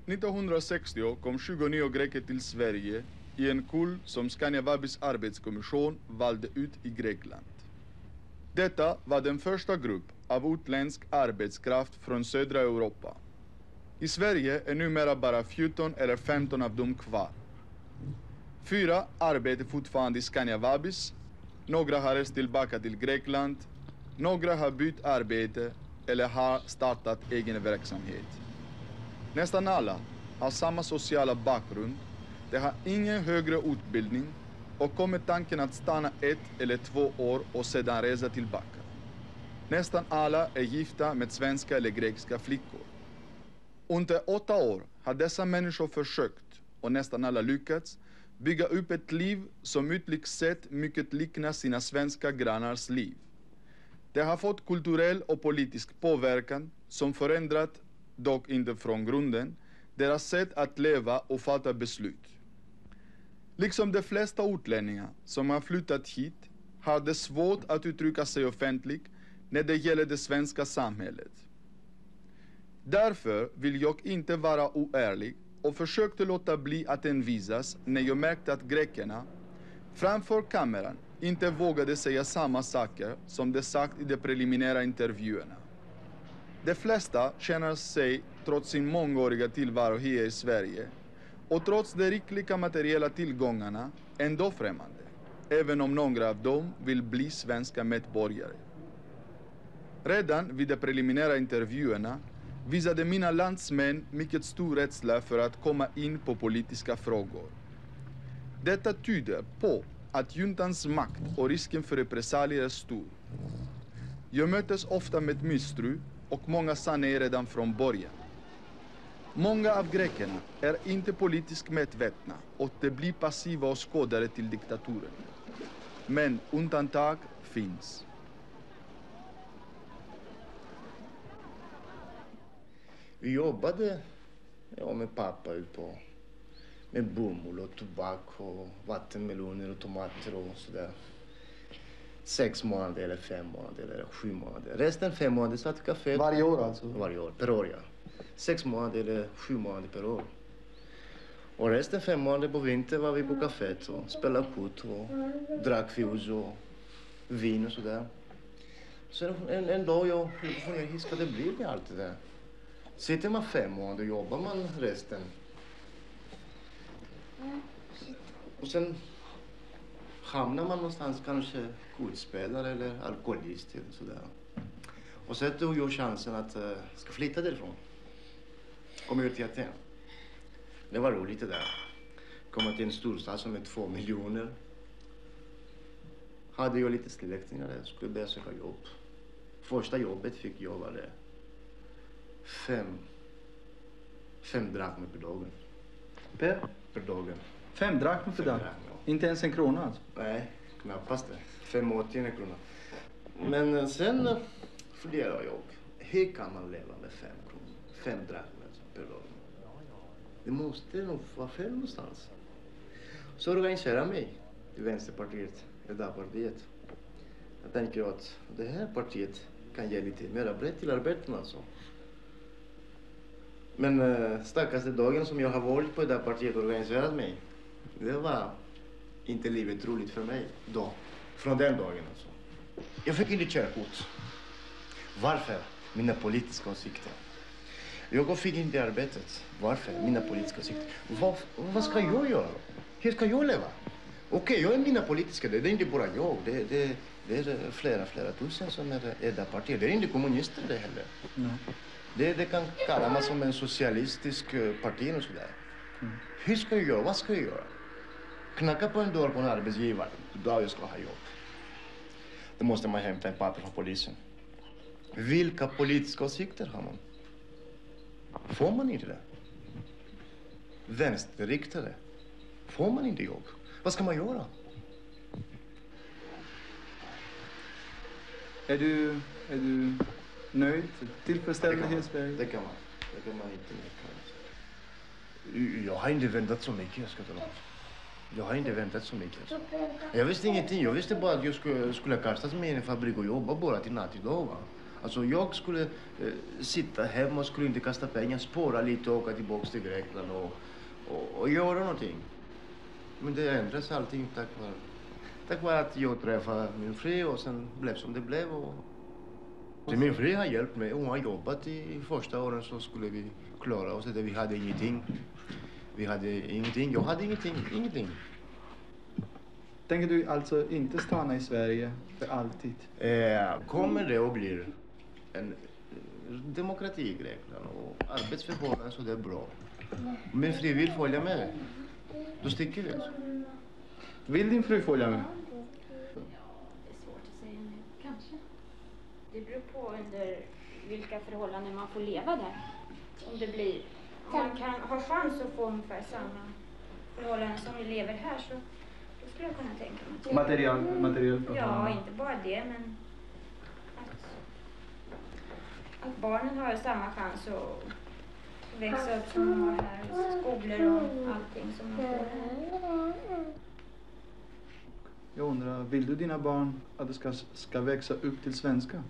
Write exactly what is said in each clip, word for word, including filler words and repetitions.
nittonhundrasextio kom tjugonio greker till Sverige i en kull som Scania Vabis arbetskommission valde ut i Grekland. Detta var den första grupp av utländsk arbetskraft från södra Europa. I Sverige är numera bara fjorton eller femton av dem kvar. Fyra arbetar fortfarande i Scania Vabis, några har rest tillbaka till Grekland, några har bytt arbete eller har startat egen verksamhet. Nästan alla har samma sociala bakgrund, de har ingen högre utbildning och kommer tanken att stanna ett eller två år och sedan resa tillbaka. Nästan alla är gifta med svenska eller grekiska flickor. Under åtta år har dessa människor försökt, och nästan alla lyckats, bygga upp ett liv som ytligt sett mycket liknar sina svenska grannars liv. De har fått kulturell och politisk påverkan som förändrat, dock inte från grunden, deras sätt att leva och fatta beslut. Liksom de flesta utlänningar som har flyttat hit har det svårt att uttrycka sig offentligt när det gäller det svenska samhället. Därför vill jag inte vara oärlig och försökte låta bli att envisas när jag märkte att grekerna framför kameran inte vågade säga samma saker som de sagt i de preliminära intervjuerna. De flesta känner sig, trots sin mångåriga tillvaro här i Sverige och trots de rikliga materiella tillgångarna, ändå främmande, även om några av dem vill bli svenska medborgare. Redan vid de preliminära intervjuerna visade mina landsmän mycket stor rädsla för att komma in på politiska frågor. Detta tyder på att juntans makt och risken för repressalier är stor. Jag möttes ofta med misstro och många sa nej redan från början. Många av grekerna är inte politiskt medvetna och de blir passiva och skådare till diktaturen. Men undantag finns. Vi jobbade ja, med pappa ut på med bomull och tobak och vattenmeloner och tomater och sådär. Sex månader eller fem månader eller sju månader. Resten fem månader satt i kafé. Varje år alltså? Varje år, per år ja. Sex månader eller sju månader per år. Och resten fem månader på vintern var vi på kaféet och spelade kort och drack fus och vin och sådär. Så en, en dag jag funderade, hur ska det bli med allt det där? Sitter man fem månader jobbar man resten. Och sen hamnar man någonstans kanske skådespelare eller alkoholist eller sådär. Och så tog jag chansen att uh, ska flytta därifrån. Komma ut till Aten. Det var roligt det där. Komma till en storstad som är två miljoner. Hade jag lite släktingar där, skulle börja söka jobb. Första jobbet fick jag var det fem, fem drakmer per dagen. Per? Per dagen. Fem drakmer per dag? Ja. Inte ens en krona alltså? Nej, knappast det. Fem åttio en krona. Men sen funderade jag, hur kan man leva med fem kronor? Fem drakmer per dag. Det måste nog vara fel någonstans. Så organiserade jag mig i Vänsterpartiet, det där partiet. Jag tänker att det här partiet kan ge lite mer brett till arbetarna alltså. Men äh, starkaste dagen som jag har varit på det där partiet och organiserat mig, det var inte livet roligt för mig då. Från den dagen alltså. Jag fick inte körkort. Varför? Mina politiska åsikter. Jag fick inte arbetet. Varför? Mina politiska åsikter. Vad, vad ska jag göra? Hur ska jag leva? Okej, okay, jag är mina politiska. Det är inte bara jag. Det, det, det är flera, flera tusen som är i det partiet. Det är inte kommunister det heller. Mm. Det, det kan kalla man som en socialistisk parti och sådär. Mm. Hur ska jag göra? Vad ska jag göra? Knacka på en dörr på en arbetsgivare. Då jag ska ha jobb. Då måste man hämta en papper från polisen. Vilka politiska åsikter har man? Får man inte det? Vänsterriktade. Får man inte jobb? Vad ska man göra? Är du, är du nöjd? Tillfredsställd med Hillsberg? Det kan man. Det kan man inte neka. Jag har inte väntat så mycket, jag ska tala om. Jag har inte väntat så mycket. Jag visste ingenting. Jag visste bara att jag skulle, skulle kastas med i en fabrik och jobba bara till natt idag. Va? Alltså jag skulle eh, sitta hemma och skulle inte kasta pengar, spåra lite och åka tillbaka till Grekland och, och, och göra någonting. Men det ändras allting tack vare, tack vare att jag träffade min fru och sen blev som det blev. Och... Så min fru har hjälpt mig. Hon har jobbat i första åren så skulle vi klara oss. Vi hade ingenting. Vi hade ingenting. Jag hade ingenting. Ingenting. Tänker du alltså inte stanna i Sverige för alltid? Eh, kommer det att bli en demokrati i Grekland och arbetsförhållanden så det är bra. Min fru vill följa med. Då sticker vi. Vill din fru följa med? Det är svårt att säga nu, kanske. Det beror på under vilka förhållanden man får leva där. Om det blir, om man kan ha chans att få ungefär samma förhållanden som vi lever här så då skulle jag kunna tänka mig att... Material, material Ja, inte bara det men att, att barnen har samma chans att växa upp som de har här. Skolor och allting som de får här. Jag undrar, vill du dina barn att de ska, ska växa upp till svenska?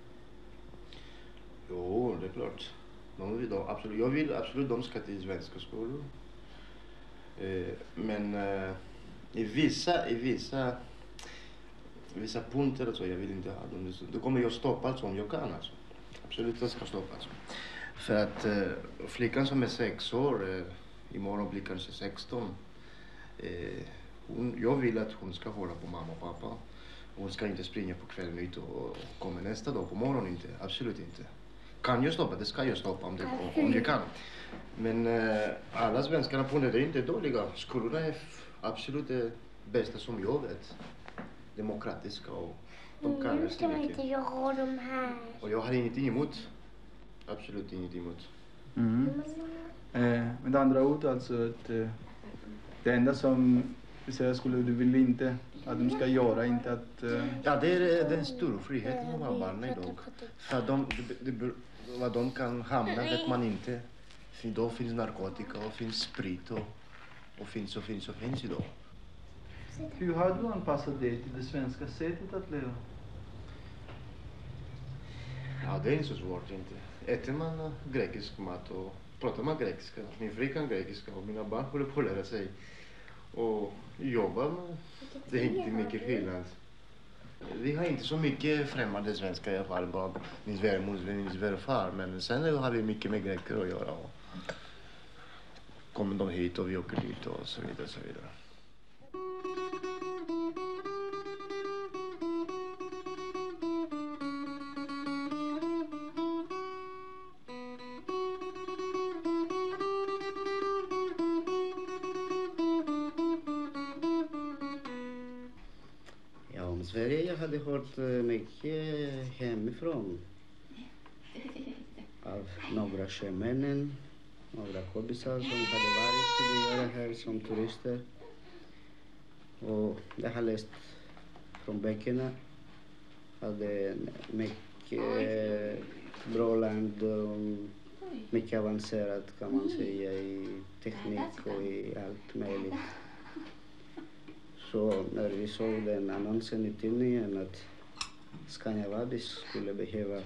Jo, det är klart. De vill, de, absolut. Jag vill absolut de ska till svenska skolor. Eh, men eh, i vissa, i vissa, vissa punkter så jag vill inte ha dem. Då kommer jag stoppa allt som jag kan alltså. Absolut, jag ska stoppa alltså. För att eh, flickan som är sex år, eh, imorgon blir kanske sexton. Eh, hon, jag vill att hon ska hålla på mamma och pappa. Hon ska inte springa på kvällen ut och komma nästa dag på morgonen inte. Absolut inte. Kan jag stoppa? Det ska jag stoppa om, det, om jag kan. Men eh, alla svenskarna på det är inte dåliga. Skolorna är absolut det bästa som jag vet. Demokratiska och de kan Nu ska inte jag ha de här. Och jag har ingenting emot. Absolut ingenting emot. Mm. Eh, med andra ord alltså att eh, det enda som vi säger skulle du vill inte att de ska göra inte att... Eh... Ja, det är den stora friheten som har barnen idag. För att de, det, det, vad de kan hamna vet man inte. För då finns narkotika och finns sprit och, och finns och finns och finns idag. Hur har du anpassat dig till det svenska sättet att leva? Ja, det är inte så svårt inte. Äter man grekisk mat och pratar man grekiska. Min fru kan grekiska och mina barn håller på att lära sig. Och jobbar med. Det är inte mycket skillnad. Vi har inte så mycket främmande svenskar i alla fall. Bara min svärmor, min svärfar. Men sen har vi mycket med greker att göra. Och kommer de hit och vi åker dit och så vidare. Så vidare. Sverige jag hade hört mycket hemifrån av några sjömännen, några kompisar som hade varit tidigare här som turister. Och jag har läst från böckerna. Hade mycket bra land och mycket avancerat kan man säga i teknik och i allt möjligt. Så när vi såg den annonsen i tidningen att Scania Vabis skulle behöva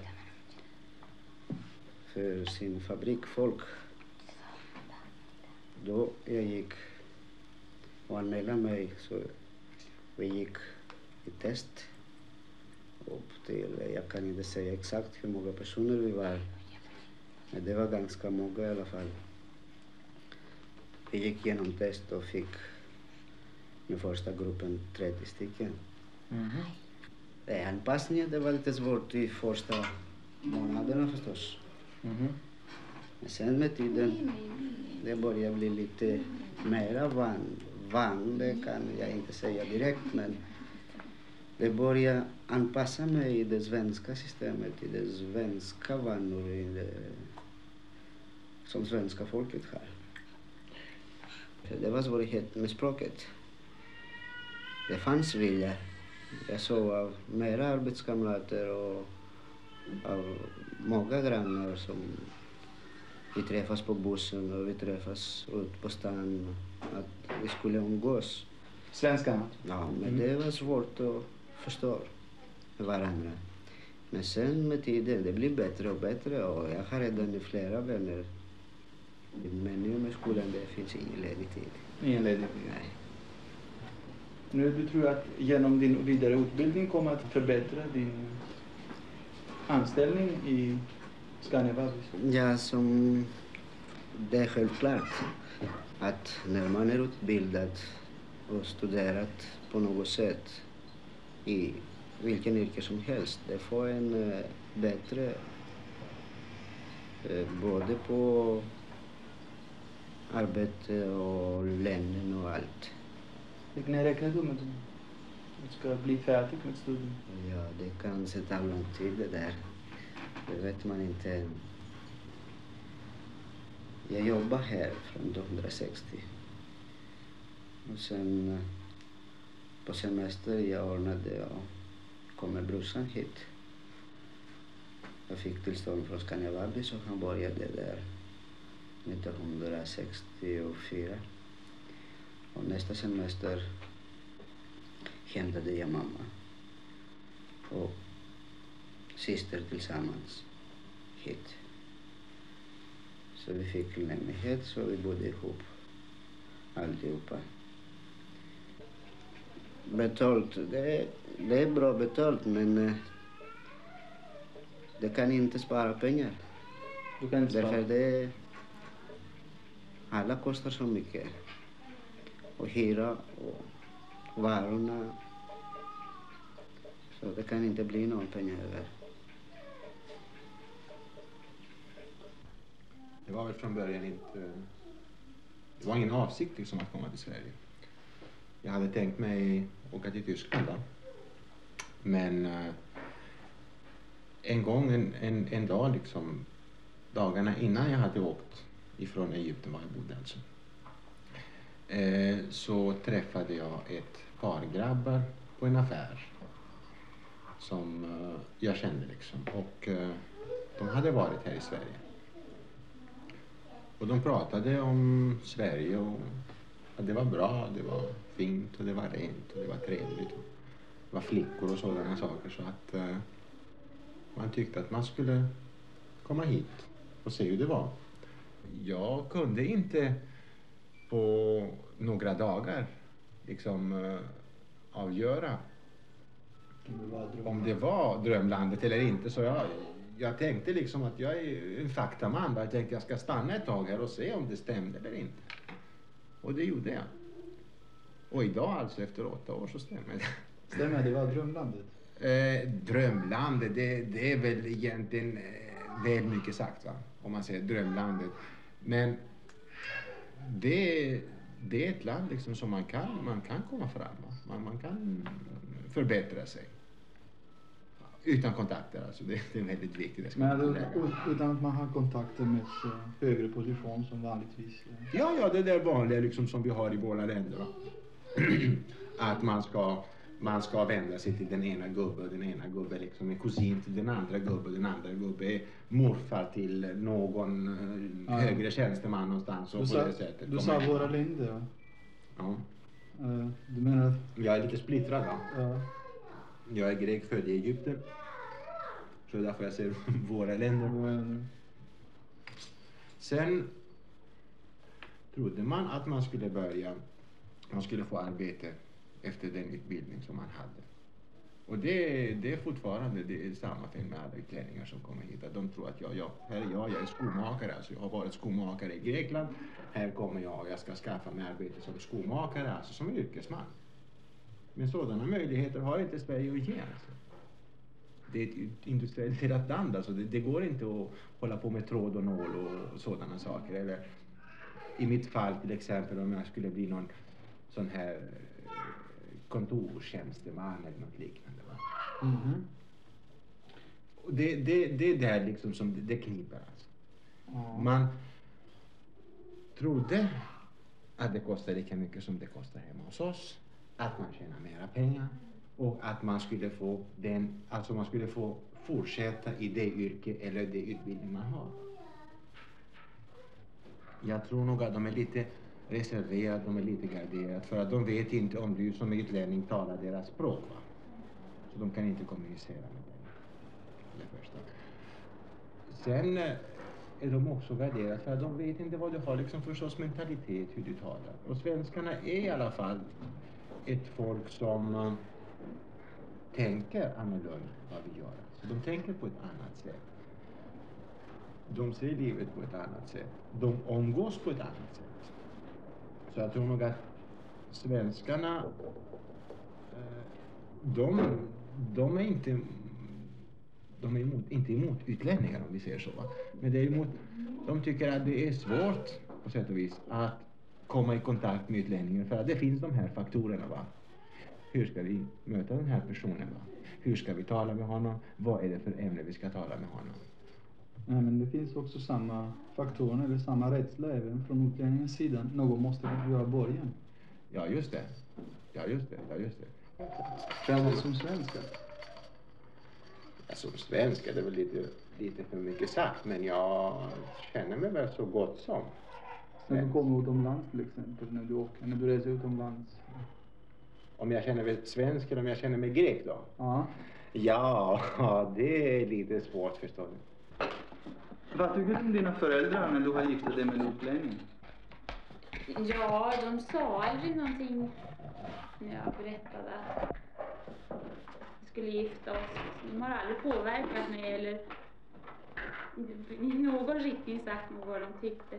för sin fabrik folk, då jag gick och anmälde mig så vi gick i test upp till, jag kan inte säga exakt hur många personer vi var, men det var ganska många i alla fall. Vi gick igenom test och fick med första gruppen trettio stycken. Mm-hmm. Anpassningen det var lite svårt i första månaderna förstås. Mm-hmm. Men sen med tiden det börjar bli lite mera van. Van, det kan jag inte säga direkt, men det börjar anpassa mig i det svenska systemet, i det svenska vanor, i det, som svenska folket har. Det var svårighet med språket. Det fanns vilja. Jag såg av mera arbetskamrater och av många grannar som vi träffas på bussen och vi träffas ut på stan att vi skulle umgås. Svenskarna? Ja, men mm. det var svårt att förstå varandra. Men sen med tiden, det blir bättre och bättre och jag har redan flera vänner. Men nu med skolan, det finns ingen ledig tid. Ingen ledig tid? Nej. Nu du tror att genom din vidareutbildning kommer att förbättra din anställning i Scania Vabis? Ja, som det är självklart att när man är utbildad och studerat på något sätt i vilken yrke som helst, det får en uh, bättre uh, både på arbete och lönen och allt. När räknar du med att du ska bli färdig med studien? Ja, det kan ta lång tid det där. Det vet man inte än. Jag jobbar här från nittonhundrasextio. Och sen på semester jag ordnade och kom med brorsan hit. Jag fick tillstånd från Scania Vabis och han började där nittonhundrasextiofyra. Och nästa semester hämtade jag mamma och syster tillsammans hit. Så vi fick lägenhet så vi bodde ihop alltihopa. Betalt, det, det är bra betalt men det kan inte spara pengar. Du kan inte spara? Därför det, alla kostar så mycket. Och hyra och varorna. Så det kan inte bli någon pengar över. Det var väl från början inte... Det var ingen avsikt liksom att komma till Sverige. Jag hade tänkt mig åka till Tyskland då. Men uh, en gång, en, en, en dag liksom, dagarna innan jag hade åkt ifrån Egypten, var jag bodde alltså, eh, så träffade jag ett par grabbar på en affär som uh, jag kände liksom. Och uh, de hade varit här i Sverige. Och de pratade om Sverige och att det var bra, det var fint och det var rent och det var trevligt. Det var flickor och sådana saker så att uh, man tyckte att man skulle komma hit och se hur det var. Jag kunde inte på några dagar liksom uh, avgöra om det var drömlandet eller inte. Så jag, jag tänkte liksom att jag är en faktaman. Jag tänkte jag ska stanna ett tag här och se om det stämde eller inte. Och det gjorde jag. Och idag alltså efter åtta år så stämmer det. Stämmer, det var drömlandet? Eh, drömlandet, det, det är väl egentligen eh, väl mycket sagt va? Om man säger drömlandet. Men det, det är ett land liksom som man kan, man kan komma fram. Va? Man, man kan förbättra sig. Utan kontakter alltså, det, det är väldigt viktigt. Men alltså, utan att man har kontakter med uh, högre position som vanligtvis? Uh. Ja, ja, det där vanliga liksom som vi har i våra länder. Va? Att man ska, man ska vända sig till den ena gubben, den ena gubben liksom är kusin till den andra gubben, den andra gubben är morfar till någon uh, ja. högre tjänsteman någonstans. Och du på sa, det sättet. Du sa våra länder va? Ja. Uh, du menar att... Jag är lite splittrad va? Ja. Jag är grek född i Egypten. Så därför jag säger våra länder. Mm. Sen trodde man att man skulle börja, man skulle få arbete efter den utbildning som man hade. Och det, det är fortfarande det är samma thing med alla utlänningar som kommer hit. Att de tror att jag, jag, här är jag, jag är skomakare. Alltså jag har varit skomakare i Grekland. Här kommer jag och jag ska skaffa mig arbete som skomakare, alltså som yrkesman. Men sådana möjligheter har inte Sverige att ge. Alltså. Det är ett industrialiserat land. Alltså. Det, det går inte att hålla på med tråd och nål och sådana saker. Eller, i mitt fall till exempel om jag skulle bli någon sån här kontorstjänsteman eller något liknande. Va? Mm-hmm. Och det, det, det är där liksom som det, det kniper. Alltså. Mm. Man trodde att det kostar lika mycket som det kostar hemma hos oss. Att man tjänar mera pengar och att man skulle få den, alltså man skulle få fortsätta i det yrke eller det utbildning man har. Jag tror nog att de är lite reserverade, de är lite garderade för att de vet inte om du som utlänning talar deras språk va. Så de kan inte kommunicera med dig. det första. Sen eh, är de också värderade för att de vet inte vad du har liksom för sorts mentalitet, hur du talar. Och svenskarna är i alla fall ett folk som uh, tänker annorlunda vad vi gör. Så de tänker på ett annat sätt. De ser livet på ett annat sätt. De omgås på ett annat sätt. Så jag tror nog att svenskarna, uh, de, de är inte de är emot, inte emot utlänningar om vi säger så. Va? Men det är emot, de tycker att det är svårt på sätt och vis att komma i kontakt med utlänningar för att det finns de här faktorerna. Va? Hur ska vi möta den här personen? Va? Hur ska vi tala med honom? Vad är det för ämne vi ska tala med honom? Nej, men det finns också samma faktorer eller samma rädsla även från utlänningens sida. Någon måste göra början. Ja, just det. Ja, just det. Ja, just det. Framför som svenska. Ja, som svensk är det väl lite, lite för mycket sagt, men jag känner mig väl så gott som. När du kommer utomlands till exempel, när du åker, när du reser utomlands. Om jag känner mig svensk eller om jag känner mig grek då? Ja. Ja, det är lite svårt förstår du. Vad tycker du om dina föräldrar när du har gift dig med en utlänning? Ja, de sa aldrig någonting när jag berättade att vi skulle gifta oss. De har aldrig påverkat mig eller i någon riktning sagt något vad de tyckte.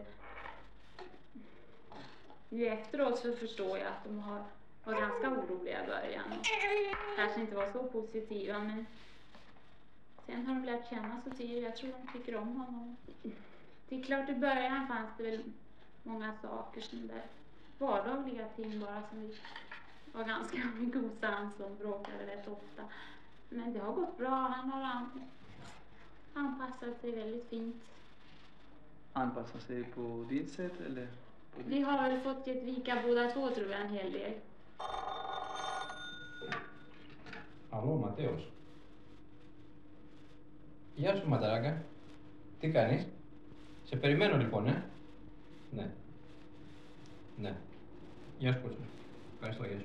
Nu efteråt så förstår jag att de har, var ganska oroliga i början. Kanske inte var så positiva, men sen har de lärt känna så tidigt. Jag tror de tycker om honom. Det är klart i början fanns det väl många saker som där vardagliga ting bara som vi var ganska mycket osams och bråkade rätt ofta. Men det har gått bra. Han har an anpassat sig väldigt fint. Anpassa sig på ditt sätt eller? Vi har väl fått ett vika båda två tror jag en hel del. Alô, Mateus. Γεια σου, Ματαράγκα. Τι κάνεις? Σε περιμένω λοιπόν, ε. Ναι. Ναι. Γεια σου, Κότσο. Ευχαριστώ, γεια σου.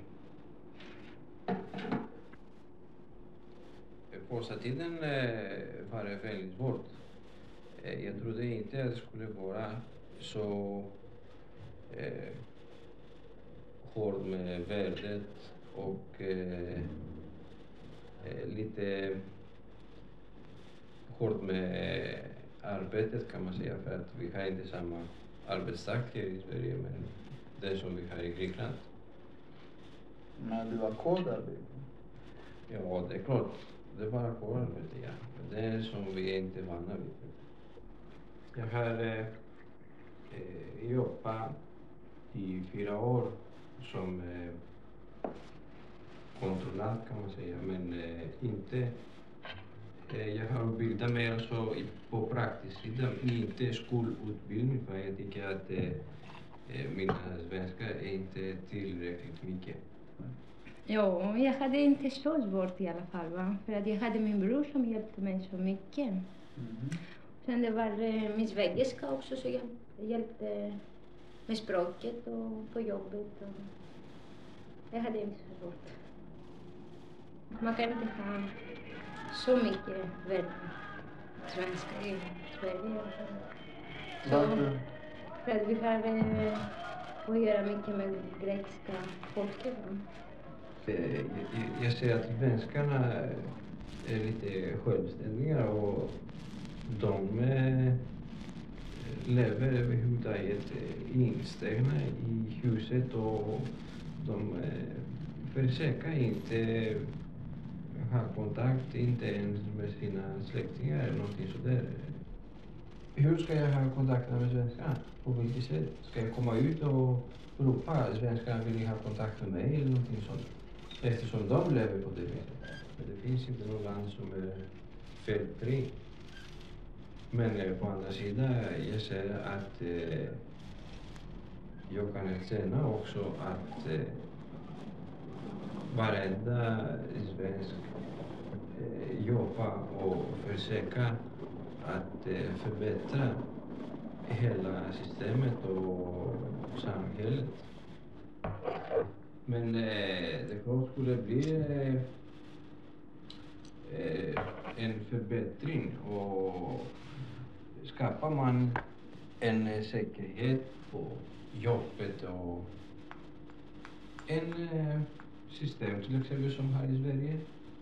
Första tiden eh, var det väldigt svårt. Eh, jag trodde inte att det skulle vara så eh, hård med värdet och eh, eh, lite hårt med arbetet kan man säga för att vi har inte samma arbetstakt här i Sverige men det som vi har i Grekland. Men du var ackordarbete? Ja, det är klart. Det var ackordarbete, ja. Det är som vi inte är vana vid. Jag har eh, eh, jobbat i fyra år som eh, kontrollant kan man säga, men eh, inte eh, jag har utbildat mig alltså på praktisk sida, inte skolutbildning för jag tycker att eh, mina svenska är inte tillräckligt mycket. Ja, jag hade inte så svårt i alla fall, va? För att jag hade min bror som hjälpte mig så mycket. Mm. Sen det var eh, min svägerska också så jag hjälpte med språket och på jobbet. Och jag hade inte så svårt. Man kan inte ha så mycket värld svenska i Sverige. Så, Varför? för att vi har eh, att göra mycket med grekiska folket. Va? Jag ser att svenskarna är lite självständiga och de lever överhuvudtaget instängda i huset och de försöker inte ha kontakt, inte ens med sina släktingar eller någonting sådär. Hur ska jag ha kontakt med svenskarna? På vilket sätt? Ska jag komma ut och ropa att svenskarna vill ha kontakt med mig eller någonting sånt? Eftersom de lever på det viset. Men det finns inte något land som är felfri. Men eh, på andra sidan, jag ser att eh, jag kan erkänna också att eh, varenda svensk eh, jobbar och försöker att eh, förbättra hela systemet och samhället. Men eh, det klart skulle bli eh, eh, en förbättring och skapar man en eh, säkerhet på jobbet och en eh, system till exempel som här i Sverige.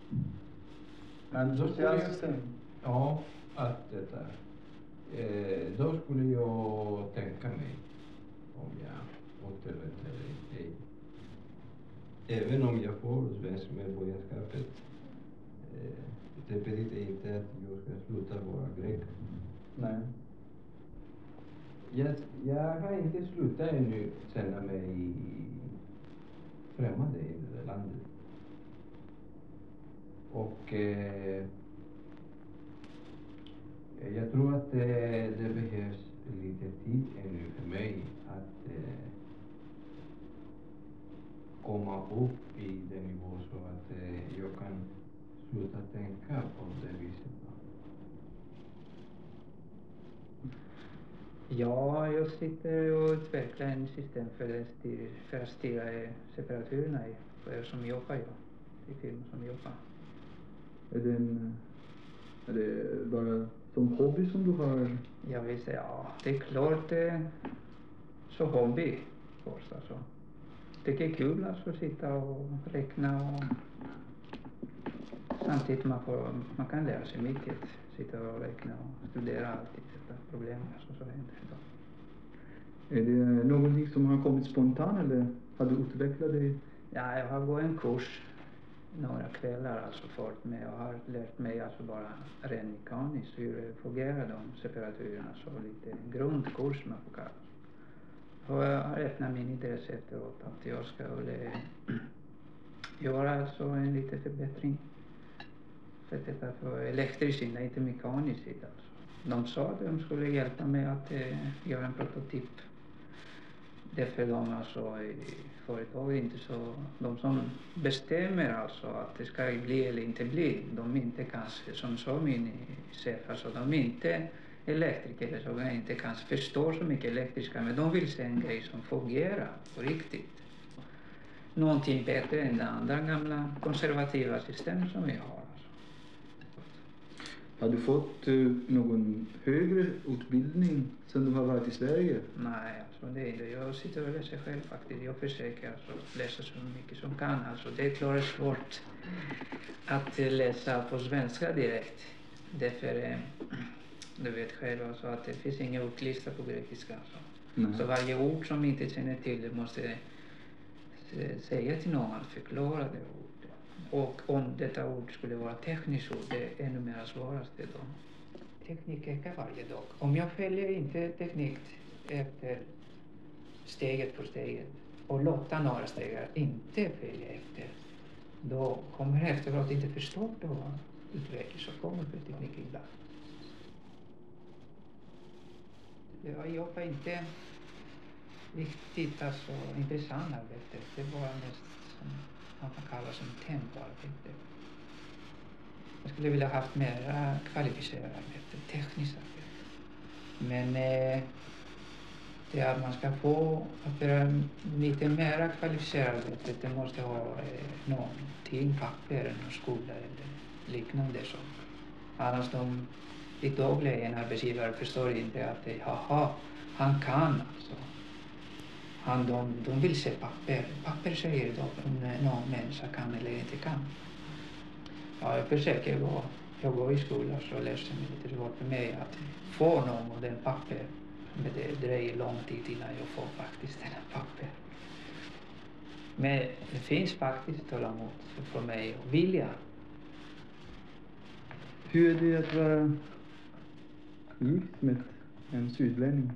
En social system? Ja, att detta. Eh, då skulle jag tänka mig om jag återvänder eller ej. Även om jag får svensk medborgarskapet, eh, det betyder inte att jag ska sluta vara grek. Nej. Jag, jag har inte slutat ännu känna mig främmande i det där landet. Och eh, jag tror att det, det behövs lite tid ännu för mig att eh, komma upp i den nivå så att eh, jag kan sluta tänka på det viset. Ja, jag sitter och utvecklar en system för att styra, för att styra separaturerna för som jobbar jag, i firman som jobbar. Är det, en, är det bara som hobby som du har? Jag vill säga, ja, det är klart det är så hobby först alltså. Det är kul alltså att sitta och räkna och samtidigt man får, man kan lära sig mycket. Sitta och räkna och studera alltid detta problem som så händer idag. Är det någonting som har kommit spontant eller har du utvecklat det? Ja, jag har gått en kurs några kvällar alltså fått med och har lärt mig alltså bara rent mekaniskt hur det fungerar de separaturerna, så lite grundkurs man får kalla. Och jag har öppnat min intresse efteråt att jag ska göra alltså en liten förbättring. För detta för elektrisk sida, inte mekanisk sida. Alltså. De sa att de skulle hjälpa mig att eh, göra en prototyp. Därför de alltså i företaget inte så, de som bestämmer alltså att det ska bli eller inte bli, de inte kanske, som sa min chef, alltså de är inte elektriker så de inte kanske förstår så mycket elektriska, men de vill se en grej som fungerar på riktigt. Någonting bättre än det andra gamla konservativa system som vi har. Har du fått uh, någon högre utbildning sen du har varit i Sverige? Nej, alltså det är inte. Jag sitter och läser själv faktiskt. Jag försöker alltså läsa så mycket som kan. Alltså det är klart svårt att läsa på svenska direkt. Därför, eh, du vet själv alltså att det finns inga ordlistor på grekiska. Alltså. Så varje ord som inte känner till det måste säga till någon, förklara det ordet. Och om detta ord skulle vara tekniskt ord, det är ännu mer svåraste då. Teknik ökar varje dag. Om jag följer inte teknik efter steget för steget och låter några steg inte följa efter, då kommer jag efteråt inte förstå då utveckling så kommer för teknik ibland. Jag jobbar inte riktigt alltså intressant arbete. Det var mest som man kan kalla som tempoarbete. Jag skulle vilja haft mer kvalificerat arbete, tekniskt arbete. Men eh, det att man ska få att göra lite mer kvalificerat arbete, det måste ha eh, någonting, papper, någon skola eller liknande så. Annars de i dagliga en arbetsgivare förstår inte att det, haha, han kan alltså. Han, de, de vill se papper. Papper säger då om någon människa kan eller inte kan. Ja, jag försöker gå. Jag går i skolan så läser mig lite svårt för mig att få någon av den papper. Men det dröjer lång tid innan jag får faktiskt den papper. Men det finns faktiskt tålamod för mig och vilja. Hur är det att vara gift med en sydlänning?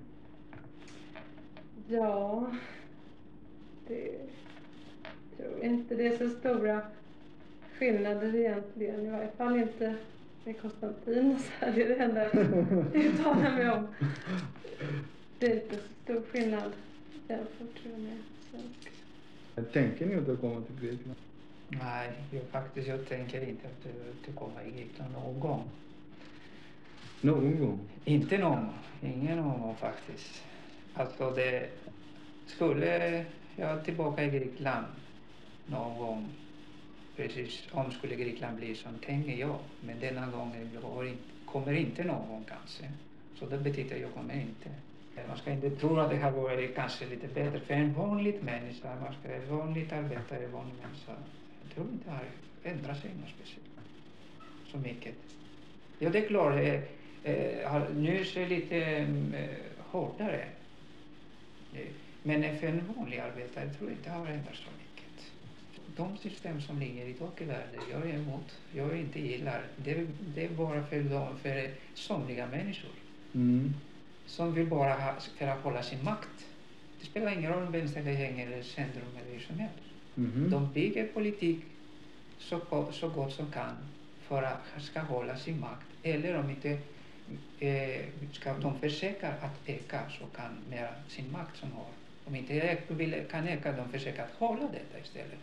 Ja, det tror inte det är så stora skillnader egentligen. I varje fall inte med Konstantin och så här. Det är det enda jag uttalar mig om. Det är inte så stor skillnad jämfört med svensk. Tänker ni att komma till Grekland? Nej, jag faktiskt jag tänker inte att du kommer i Grekland någon gång. Någon gång? Inte någon gång. Ingen någon gång faktiskt. Alltså det skulle jag tillbaka i Grekland någon gång precis om skulle Grekland bli som tänker jag. Men denna gången kommer inte någon gång kanske. Så det betyder att jag kommer inte. Man ska inte tro att det har varit kanske lite bättre för en vanlig människa. Man ska en vanligt arbetare, en vanlig människa. Jag tror inte det har ändrat sig något speciellt. Så mycket. Ja, det är klart. Eh, eh, nu är det lite eh, hårdare. Eh, men för en vanlig arbetare tror jag inte det har ändrat så mycket. De system som ligger idag i världen, jag är emot. Jag inte gillar. Det, det är bara för, dem, för somliga människor. Mm. Som vill bara ha, för att hålla sin makt. Det spelar ingen roll om vänster eller häng eller centrum eller hur som helst. Mm. De bygger politik så, så gott som kan för att ska hålla sin makt. Eller om inte eh, ska de försöka att öka så kan med sin makt som har. Om inte vill, kan öka, de försöker att hålla detta istället.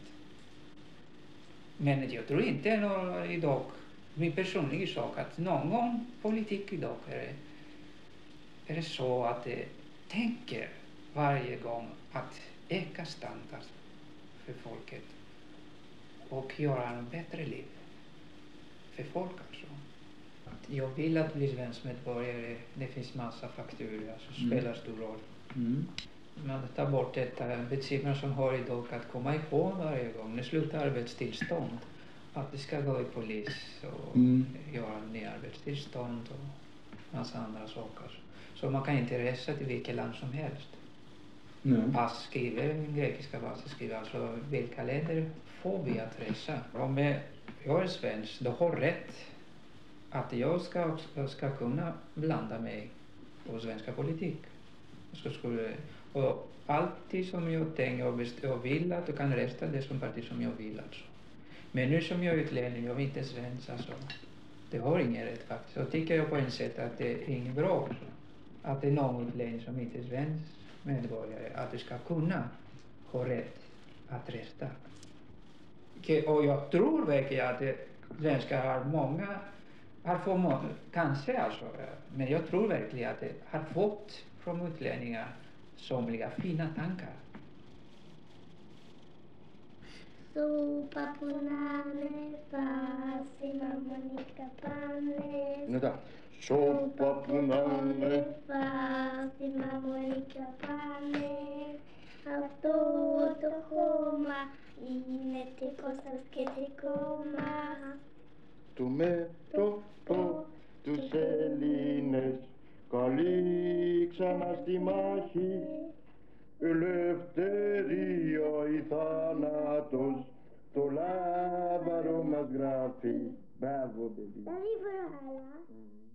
Men jag tror inte någon, idag, min personliga sak, att någon politik idag är, är det så att de tänker varje gång att öka standard för folket och göra en bättre liv för folk alltså. Jag vill att bli svensk medborgare, det finns massa faktorer som spelar stor roll. Mm. Man tar bort detta betydelsen som har idag att komma ihåg varje gång. Nu slutar arbetstillstånd. Att det ska gå i polis och mm. göra nya arbetstillstånd och massa andra saker. Så man kan inte resa till vilket land som helst. Mm. Pass skriver, grekiska pass skriver alltså vilka länder får vi att resa. Om jag är svensk, då har rätt att jag ska, ska kunna blanda mig på svenska politik. Så skulle, och alltid som jag tänker och, best, och vill att jag kan rösta det som parti som jag vill alltså. Men nu som jag är utlänning, jag är inte svensk alltså. Det har ingen rätt faktiskt. Så tycker jag på en sätt att det är inget bra också. Att det är någon utlänning som inte är svensk medborgare, att du ska kunna ha rätt att rösta. Och jag tror verkligen att det, svenskar har många, har fått många, kanske alltså, men jag tror verkligen att det har fått från utlänningar somliga fina tankar. Sopa på namnet, fast i Monica Panne. Vänta. Sopa på namnet, fast i Monica Panne. Auto to komma, inne till kostas que te komma. Tu meto to, tu selines, καλή στη μάχη, ελευθερία ή θάνατος, το λάβαρο μας γράφει. Μπράβο, παιδί. Δεν είναι